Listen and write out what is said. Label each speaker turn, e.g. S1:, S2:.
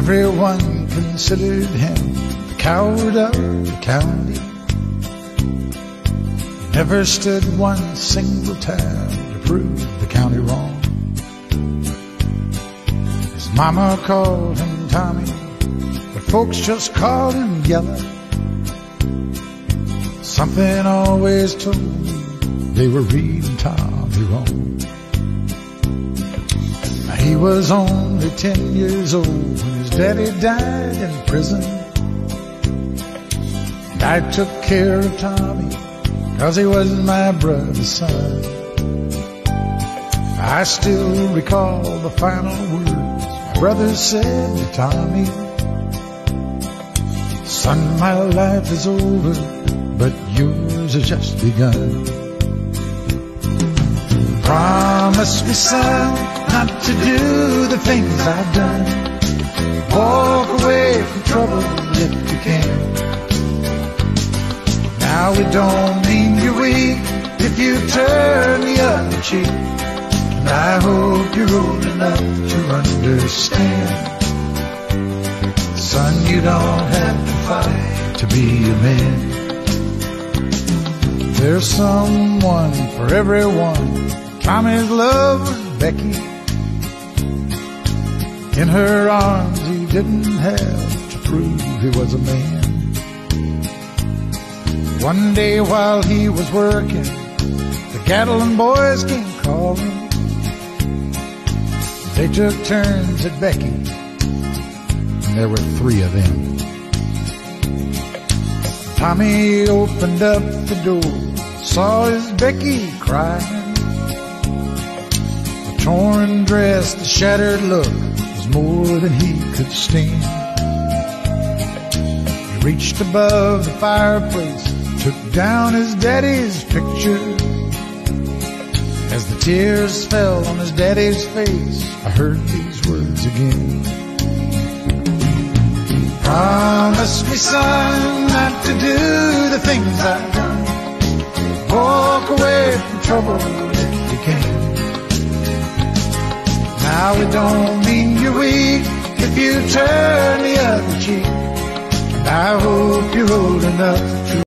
S1: Everyone considered him the coward of the county. He never stood one single time to prove the county wrong. His mama called him Tommy, but folks just called him Yellow. Something always told me they were reading Tommy wrong. He was only 10 years old when his daddy died in prison. And I took care of Tommy 'cause he was my brother's son. I still recall the final words my brother said to Tommy. Son, my life is over, but yours has just begun. Promise me, son, not to do the things I've done. Walk away from trouble if you can. Now it don't mean you're weak if you turn the other cheek. And I hope you're old enough to understand. Son, you don't have to fight to be a man. There's someone for everyone. Tommy's love was Becky. In her arms he didn't have to prove he was a man. One day while he was working, the Gatlin boys came calling. They took turns at Becky, and there were 3 of them. Tommy opened up the door, saw his Becky crying. The torn dress, the shattered look was more than he could stand. He reached above the fireplace, took down his daddy's picture. As the tears fell on his daddy's face, I heard these words again. Promise me, son, not to do the things I've done. Walk away from trouble if you can. Now it don't mean you're weak if you turn the other cheek. And I hope you're old enough to